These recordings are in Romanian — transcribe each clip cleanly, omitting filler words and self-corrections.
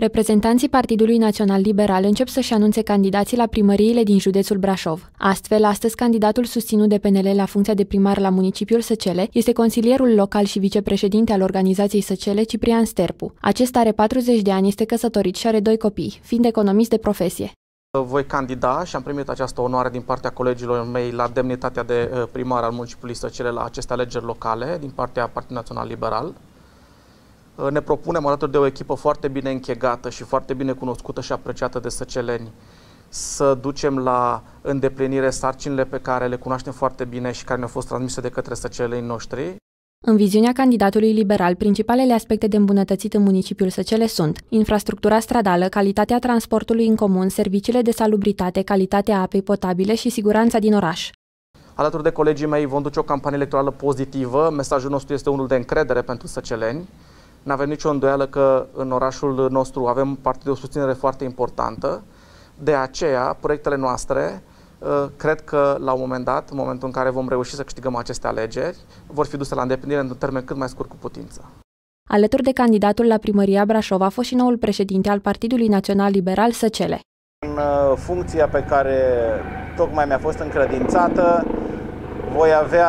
Reprezentanții Partidului Național Liberal încep să-și anunțe candidații la primăriile din județul Brașov. Astfel, astăzi candidatul susținut de PNL la funcția de primar la municipiul Săcele este consilierul local și vicepreședinte al organizației Săcele, Ciprian Sterpu. Acesta are 40 de ani, este căsătorit și are 2 copii, fiind economist de profesie. Voi candida și am primit această onoare din partea colegilor mei la demnitatea de primar al municipiului Săcele la aceste alegeri locale din partea Partidului Național Liberal. Ne propunem, alături de o echipă foarte bine închegată și foarte bine cunoscută și apreciată de săceleni, să ducem la îndeplinire sarcinile pe care le cunoaștem foarte bine și care ne-au fost transmise de către săceleni noștri. În viziunea candidatului liberal, principalele aspecte de îmbunătățit în municipiul Săcele sunt infrastructura stradală, calitatea transportului în comun, serviciile de salubritate, calitatea apei potabile și siguranța din oraș. Alături de colegii mei vom duce o campanie electorală pozitivă. Mesajul nostru este unul de încredere pentru săceleni. Nu avem nicio îndoială că în orașul nostru avem parte de o susținere foarte importantă. De aceea, proiectele noastre, cred că la un moment dat, în momentul în care vom reuși să câștigăm aceste alegeri, vor fi duse la îndeplinire într-un termen cât mai scurt cu putință. Alături de candidatul la primăria Brașov a fost și noul președinte al Partidului Național Liberal Săcele. În funcția pe care tocmai mi-a fost încredințată, voi avea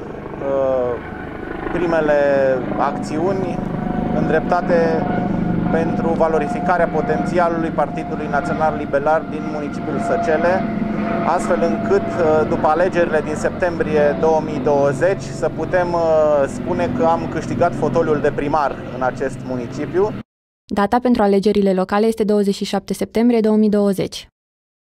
primele acțiuni îndreptate pentru valorificarea potențialului Partidului Național Liberal din municipiul Săcele, astfel încât după alegerile din septembrie 2020 să putem spune că am câștigat fotoliul de primar în acest municipiu. Data pentru alegerile locale este 27 septembrie 2020.